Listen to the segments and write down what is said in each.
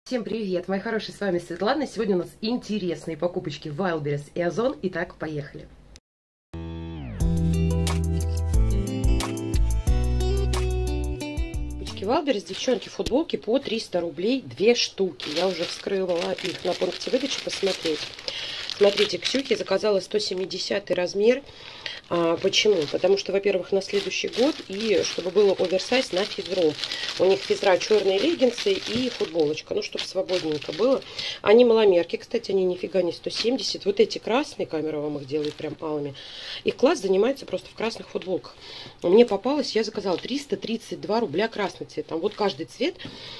Всем привет, мои хорошие, с вами Светлана. Сегодня у нас интересные покупочки в Wildberries и Озон. Итак, поехали. Покупочки Wildberries, девчонки, футболки по 300 рублей 2 штуки. Я уже вскрывала их на пункте выдачи посмотреть. Смотрите, Ксюхе заказала 170 размер. Почему? Потому что, во-первых, на следующий год, и чтобы было оверсайз на физру. У них физра черные леггинсы и футболочка, ну, чтобы свободненько было. Они маломерки, кстати, они нифига не 170. Вот эти красные, камера вам их делает прям алыми. Их класс занимается просто в красных футболках. Мне попалось, я заказала 332 рубля красный цвет. Там вот каждый цвет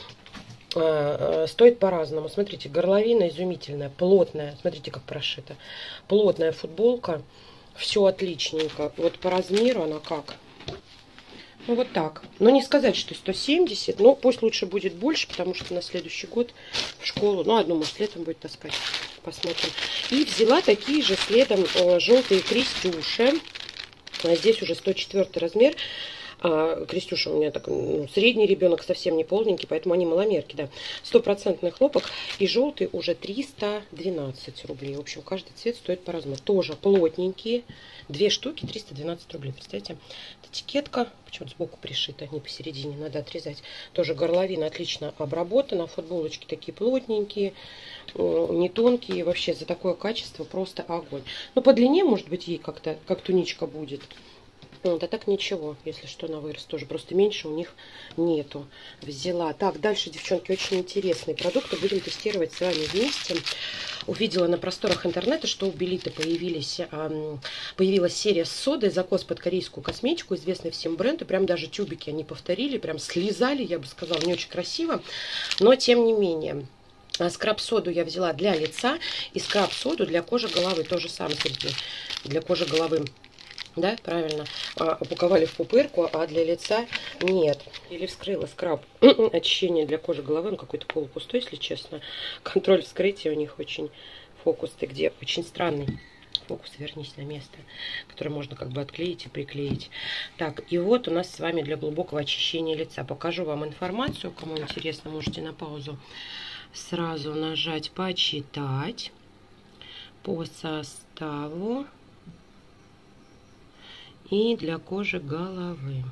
стоит по-разному. Смотрите, горловина изумительная, плотная. Смотрите, как прошита. Плотная футболка. Все отличненько. Вот по размеру она как? Ну, вот так. Но не сказать, что 170. Но пусть лучше будет больше, потому что на следующий год в школу. Ну, одну, может, летом будет таскать. Посмотрим. И взяла такие же следом желтые крестюши. Здесь уже 104 размер. Крестюша у меня так, средний ребенок, совсем не полненький, поэтому они маломерки, да. 100% хлопок. И желтый уже 312 рублей. В общем, каждый цвет стоит по-разному. Тоже плотненькие. 2 штуки 312 рублей. Представляете? Этикетка почему-то сбоку пришита, не посередине. Надо отрезать. Тоже горловина отлично обработана. Футболочки такие плотненькие, не тонкие. Вообще за такое качество просто огонь. Ну, по длине, может быть, ей как-то, как туничка будет. Вот, а так ничего, если что, на вырос тоже. Просто меньше у них нету. Взяла. Так, дальше, девчонки, очень интересные продукты. Будем тестировать с вами вместе. Увидела на просторах интернета, что у Белиты появилась серия с содой, закос под корейскую косметику, известный всем бренд. И прям даже тюбики они повторили, прям слезали, я бы сказала, не очень красиво. Но, тем не менее... Скраб-соду я взяла для лица и скраб-соду для кожи головы. То же самое, смотрите, для кожи головы. Да, правильно. Упаковали в пупырку, а для лица нет. Или вскрыла скраб. Очищение для кожи головы. Он какой-то полупустой, если честно. Контроль вскрытия у них очень фокус. Ты где? Очень странный. Фокус, вернись на место, которое можно как бы отклеить и приклеить. Так, и вот у нас с вами для глубокого очищения лица. Покажу вам информацию. Кому интересно, можете на паузу сразу нажать «Почитать» по составу. И для кожи головы.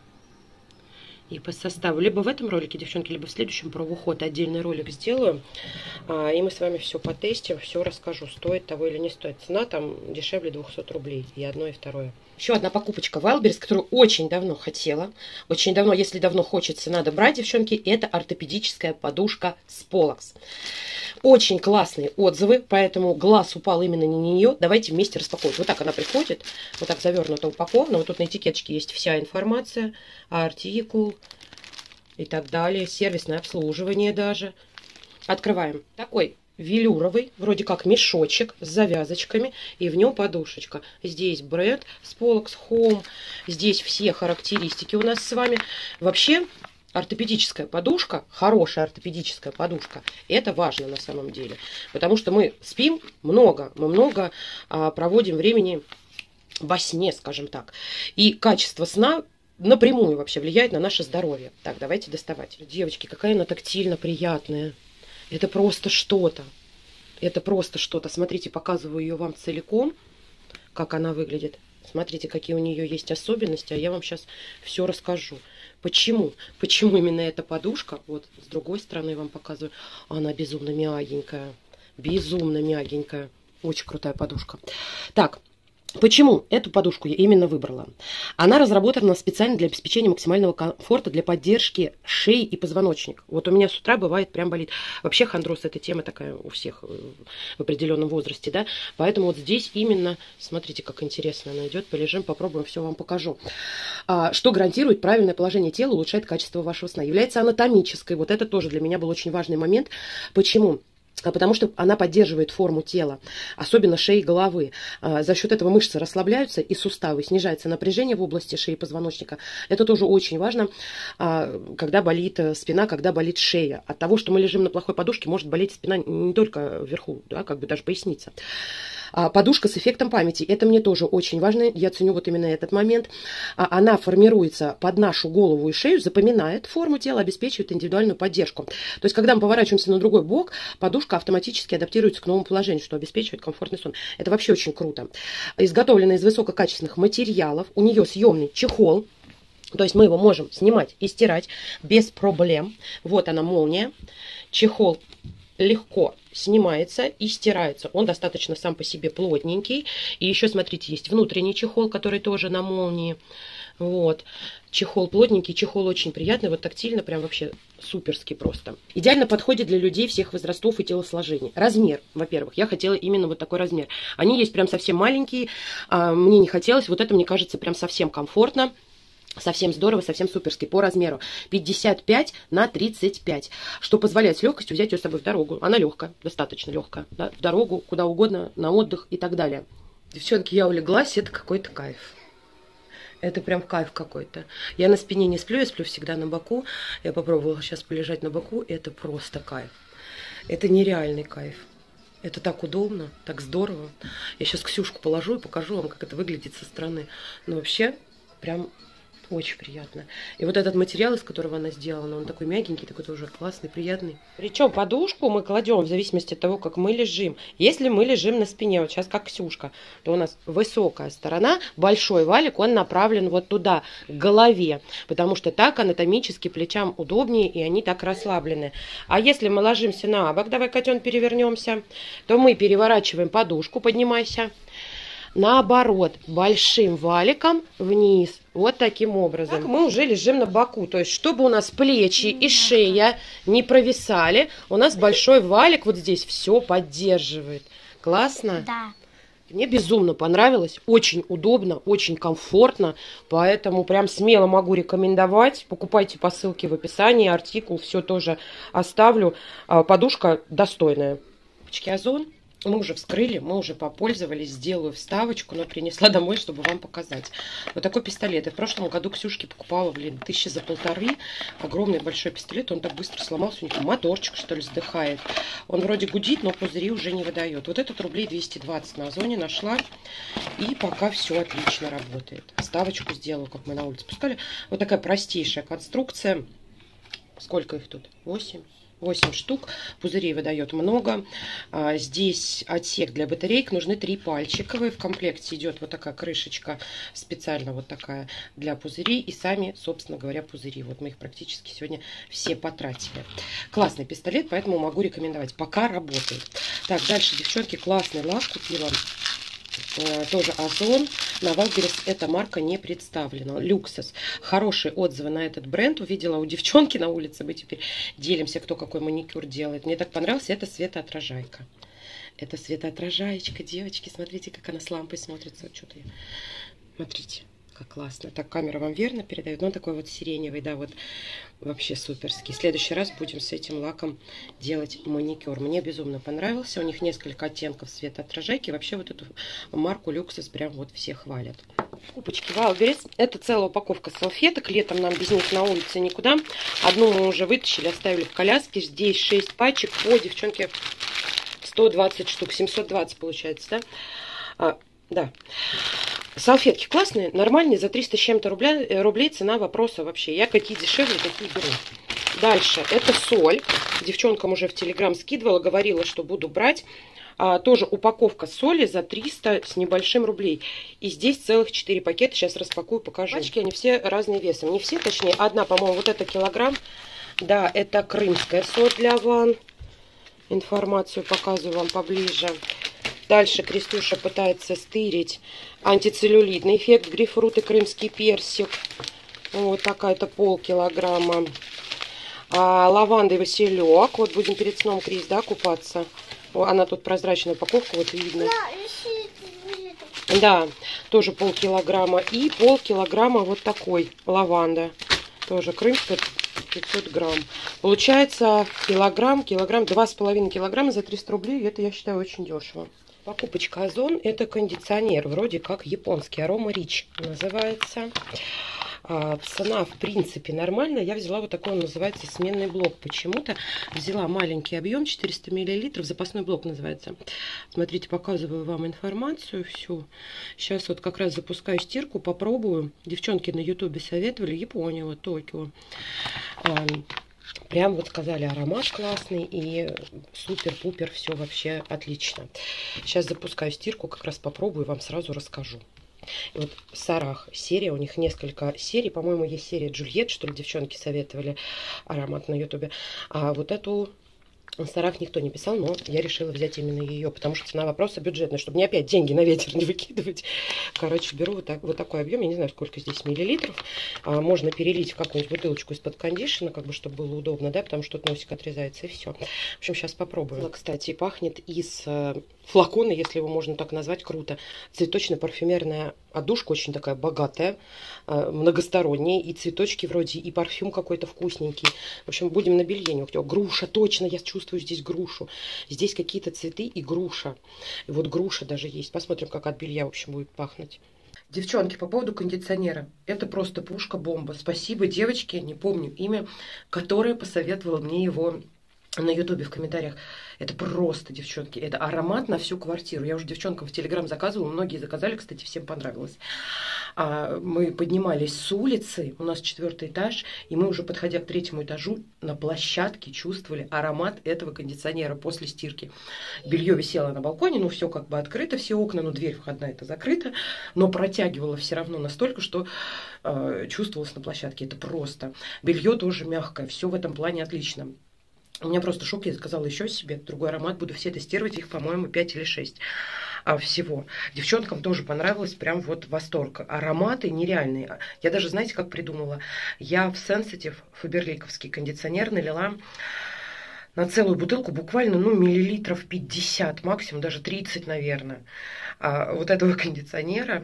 И по составу. Либо в этом ролике, девчонки, либо в следующем про уход отдельный ролик сделаю. И мы с вами все потестим, все расскажу, стоит того или не стоит. Цена там дешевле 200 рублей. И одно, и второе. Еще одна покупочка Wildberries, которую очень давно хотела. Очень давно, если давно хочется, надо брать, девчонки. Это ортопедическая подушка Spolax. Очень классные отзывы, поэтому глаз упал именно на нее. Давайте вместе распаковывать. Вот так она приходит, вот так завернута, упакована. Вот тут на этикеточке есть вся информация, артикул и так далее. Сервисное обслуживание даже. Открываем. Такой велюровый, вроде как мешочек с завязочками, и в нем подушечка. Здесь бренд Spolax Home. Здесь все характеристики у нас с вами. Вообще... Ортопедическая подушка, хорошая ортопедическая подушка, это важно на самом деле. Потому что мы спим много, мы много проводим времени во сне, скажем так. И качество сна напрямую вообще влияет на наше здоровье. Так, давайте доставать. Девочки, какая она тактильно приятная. Это просто что-то. Это просто что-то. Смотрите, показываю ее вам целиком, как она выглядит. Смотрите, какие у нее есть особенности, а я вам сейчас все расскажу. Почему? Почему именно эта подушка? Вот с другой стороны вам показываю. Она безумно мягенькая. Безумно мягенькая. Очень крутая подушка. Так. Почему эту подушку я именно выбрала? Она разработана специально для обеспечения максимального комфорта, для поддержки шеи и позвоночника. Вот у меня с утра бывает прям болит. Вообще хондроз это тема такая у всех в определенном возрасте, да. Поэтому вот здесь именно, смотрите, как интересно она идет. Полежим, попробуем, все вам покажу. Что гарантирует правильное положение тела, улучшает качество вашего сна. Является анатомической. Вот это тоже для меня был очень важный момент. Почему? Потому что она поддерживает форму тела, особенно шеи и головы. За счет этого мышцы расслабляются и суставы, снижается напряжение в области шеи и позвоночника. Это тоже очень важно, когда болит спина, когда болит шея. От того, что мы лежим на плохой подушке, может болеть спина не только вверху, да, как бы даже поясница. Подушка с эффектом памяти. Это мне тоже очень важно. Я ценю вот именно этот момент. Она формируется под нашу голову и шею, запоминает форму тела, обеспечивает индивидуальную поддержку. То есть, когда мы поворачиваемся на другой бок, подушка автоматически адаптируется к новому положению, что обеспечивает комфортный сон. Это вообще очень круто. Изготовлена из высококачественных материалов. У нее съемный чехол. То есть мы его можем снимать и стирать без проблем. Вот она молния. Чехол легко снимается и стирается. Он достаточно сам по себе плотненький. И еще, смотрите, есть внутренний чехол, который тоже на молнии. Вот. Чехол плотненький, чехол очень приятный, вот тактильно, прям вообще суперский просто. Идеально подходит для людей всех возрастов и телосложений. Размер, во-первых, я хотела именно вот такой размер. Они есть прям совсем маленькие, мне не хотелось. Вот это, мне кажется, прям совсем комфортно. Совсем здорово, совсем суперский по размеру. 55 на 35, что позволяет с легкостью взять ее с собой в дорогу. Она легкая, достаточно легкая. Да? В дорогу, куда угодно, на отдых и так далее. Девчонки, я улеглась, это какой-то кайф. Это прям кайф какой-то. Я на спине не сплю, я сплю всегда на боку. Я попробовала сейчас полежать на боку, это просто кайф. Это нереальный кайф. Это так удобно, так здорово. Я сейчас Ксюшку положу и покажу вам, как это выглядит со стороны. Но вообще, прям... очень приятно. И вот этот материал, из которого она сделана, он такой мягенький, такой тоже классный, приятный. Причем подушку мы кладем в зависимости от того, как мы лежим. Если мы лежим на спине, вот сейчас как Ксюшка, то у нас высокая сторона, большой валик, он направлен вот туда, к голове. Потому что так анатомически плечам удобнее, и они так расслаблены. А если мы ложимся на бок, давай, котен, перевернемся, то мы переворачиваем подушку, поднимайся. Наоборот, большим валиком вниз. Вот таким образом. Так мы уже лежим на боку. То есть, чтобы у нас плечи и шея не провисали, у нас большой валик вот здесь все поддерживает. Классно? Да. Мне безумно понравилось. Очень удобно, очень комфортно. Поэтому прям смело могу рекомендовать. Покупайте по ссылке в описании. Артикул все тоже оставлю. Подушка достойная. Озон. Мы уже вскрыли, мы уже попользовались, сделаю вставочку, но принесла домой, чтобы вам показать. Вот такой пистолет. Я в прошлом году Ксюшке покупала, 1000 за 1,5. Огромный большой пистолет, он так быстро сломался, у них моторчик, что ли, сдыхает. Он вроде гудит, но пузыри уже не выдает. Вот этот рублей 220 на Озоне нашла, и пока все отлично работает. Вставочку сделала, как мы на улице пускали. Вот такая простейшая конструкция. Сколько их тут? 8 штук. Пузырей выдает много. Здесь отсек для батареек. Нужны 3 пальчиковые. В комплекте идет вот такая крышечка, специально вот такая для пузырей. И сами, собственно говоря, пузыри. Вот мы их практически сегодня все потратили. Классный пистолет, поэтому могу рекомендовать. Пока работает. Так, дальше, девчонки, классный лак купила. Тоже Озон. На Валберес эта марка не представлена. Люксус. Хорошие отзывы на этот бренд увидела у девчонки на улице. Мы теперь делимся, кто какой маникюр делает. Мне так понравился. Это светоотражайка. Это светоотражаечка, девочки. Смотрите, как она с лампой смотрится. Что-то. Смотрите, как классно. Так, камера вам верно передает. Но такой вот сиреневый, да, вот вообще суперский. В следующий раз будем с этим лаком делать маникюр. Мне безумно понравился. У них несколько оттенков светоотражайки. Вообще вот эту марку Люксус прям вот все хвалят. Купочки Валберес. Это целая упаковка салфеток. Летом нам без них на улице никуда. Одну мы уже вытащили, оставили в коляске. Здесь 6 пачек по, девчонки, 120 штук. 720 получается, да? Да. Салфетки классные, нормальные, за 300 с чем-то рублей цена вопроса вообще. Я какие дешевле, такие беру. Дальше, это соль. Девчонкам уже в Телеграм скидывала, говорила, что буду брать. Тоже упаковка соли за 300 с небольшим рублей. И здесь целых 4 пакета, сейчас распакую, покажу. Пачки, они все разные весом. Не все, точнее, одна, по-моему, вот это килограмм. Да, это крымская соль для ванн. Информацию показываю вам поближе. Дальше Крестюша пытается стырить антицеллюлитный эффект, грейпфрут и крымский персик. Вот такая-то полкилограмма. Лаванда и василек. Вот будем перед сном, Крис, да, купаться. Она тут прозрачная упаковка, вот видно. Да, тоже полкилограмма. И полкилограмма вот такой лаванда. Тоже крымская, 500 грамм. Получается килограмм, 2,5 килограмма за 300 рублей. Это, я считаю, очень дешево. Покупочка Озон. Это кондиционер, вроде как японский. Арома Рич называется. Цена, в принципе, нормальная. Я взяла вот такой, он называется сменный блок. Почему-то взяла маленький объем, 400 мл, запасной блок называется. Смотрите, показываю вам информацию всю. Сейчас вот как раз запускаю стирку, попробую. Девчонки на ютубе советовали, Япония, вот Токио. Прям вот сказали, аромат классный и супер-пупер, все вообще отлично. Сейчас запускаю стирку, как раз попробую, вам сразу расскажу. И вот Сарах серия, у них несколько серий, по-моему, есть серия Джульет, что ли, девчонки советовали аромат на ютубе. А вот эту Сарах никто не писал, но я решила взять именно ее, потому что цена вопроса бюджетная, чтобы не опять деньги на ветер не выкидывать. Короче, беру вот такой объем, я не знаю, сколько здесь миллилитров. Можно перелить в какую-нибудь бутылочку из-под кондишена, как бы, чтобы было удобно, да, потому что тут носик отрезается, и все. В общем, сейчас попробую. Кстати, пахнет из флакона, если его можно так назвать, круто. Цветочно-парфюмерная одушка, очень такая богатая, многосторонняя, и цветочки вроде, и парфюм какой-то вкусненький. В общем, будем на белье нюхать. Груша, точно, я чувствую здесь грушу. Здесь какие-то цветы и груша. И вот груша даже есть. Посмотрим, как от белья, в общем, будет пахнуть. Девчонки, по поводу кондиционера. Это просто пушка-бомба. Спасибо девочке, не помню имя, которая посоветовала мне его на ютубе в комментариях. Это просто, девчонки, это аромат на всю квартиру. Я уже девчонкам в Телеграм заказывала, многие заказали, кстати, всем понравилось. Мы поднимались с улицы, у нас 4-й этаж, и мы уже, подходя к 3-му этажу, на площадке чувствовали аромат этого кондиционера после стирки. Белье висело на балконе, ну все как бы открыто, все окна, ну дверь входная это закрыта, но протягивало все равно настолько, что чувствовалось на площадке. Это просто. Белье тоже мягкое, все в этом плане отлично. У меня просто шок, я заказала еще себе другой аромат, буду все тестировать, их, по-моему, 5 или 6 всего. Девчонкам тоже понравилось, прям вот восторг. Ароматы нереальные. Я даже, знаете, как придумала? Я в Sensitive фаберликовский кондиционер налила на целую бутылку буквально, ну, миллилитров 50, максимум даже 30, наверное, вот этого кондиционера.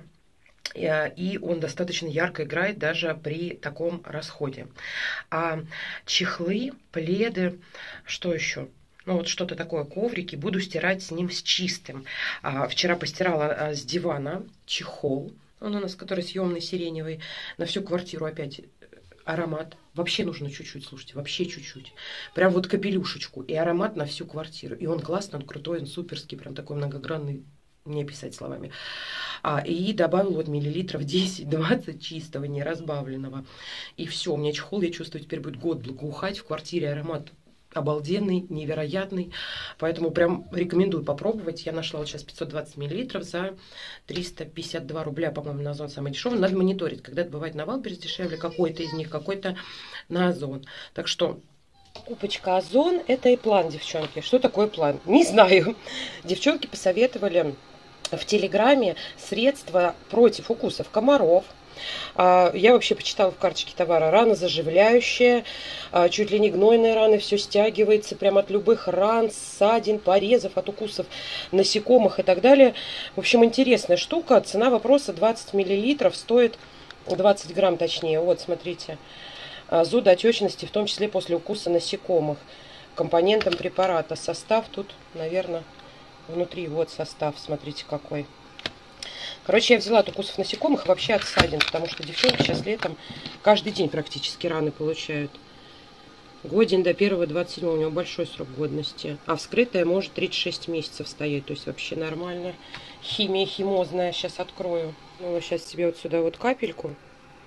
И он достаточно ярко играет даже при таком расходе. А чехлы, пледы, что еще? Ну вот что-то такое, коврики, буду стирать с ним с чистым. Вчера постирала с дивана чехол, он у нас, который съемный, сиреневый, на всю квартиру опять аромат. Вообще нужно чуть-чуть, слушайте, вообще чуть-чуть. Прям вот капелюшечку и аромат на всю квартиру. И он классный, он крутой, он суперский, прям такой многогранный. Не описать словами. И добавил вот миллилитров 10-20 чистого, не разбавленного. И все, у меня чехол, я чувствую, теперь будет год благоухать. В квартире аромат обалденный, невероятный. Поэтому прям рекомендую попробовать. Я нашла вот сейчас 520 миллилитров за 352 рубля, по-моему, на Озон самый дешевый. Надо мониторить, когда-то бывает на Валберес дешевле, какой-то из них, какой-то на Озон. Так что купочка Озон – это и план, девчонки. Что такое план? Не знаю. Девчонки посоветовали в Телеграме средства против укусов комаров. Я вообще почитала в карточке товара: рана заживляющая, чуть ли не гнойные раны, все стягивается прямо от любых ран, ссадин, порезов, от укусов насекомых и так далее. В общем, интересная штука. Цена вопроса 20 миллилитров, стоит 20 грамм точнее. Вот, смотрите. Зуд отечности, в том числе после укуса насекомых. Компонентом препарата. Состав тут, наверное, внутри. Вот состав, смотрите какой. Короче, я взяла от укусов насекомых, вообще от ссадин, потому что девчонки сейчас летом каждый день практически раны получают. Годен до 1-27, у него большой срок годности. А вскрытая может 36 месяцев стоять, то есть вообще нормально. Химия химозная, сейчас открою. Ну, сейчас себе вот сюда вот капельку.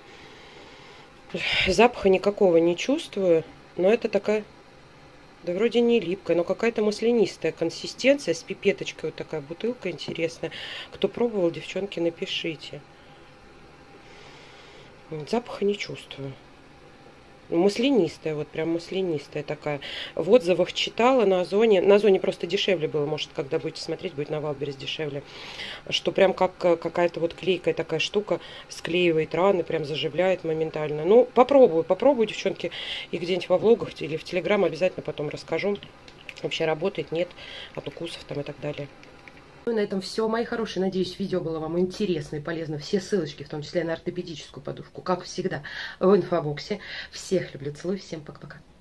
Запаха никакого не чувствую, но это такая, да вроде не липкая, но какая-то маслянистая консистенция, с пипеточкой, вот такая бутылка интересная. Кто пробовал, девчонки, напишите. Запаха не чувствую. Маслянистая, вот прям маслянистая такая. В отзывах читала на Озоне. На Озоне просто дешевле было, может, когда будете смотреть, будет на Валберес дешевле. Что прям как какая-то вот клейкая такая штука склеивает раны, прям заживляет моментально. Ну, попробую, девчонки, и где-нибудь во влогах или в Телеграм обязательно потом расскажу. Вообще работает, нет, от укусов там и так далее. Ну и на этом все, мои хорошие. Надеюсь, видео было вам интересно и полезно. Все ссылочки, в том числе на ортопедическую подушку, как всегда, в инфобоксе. Всех люблю, целую, всем пока-пока.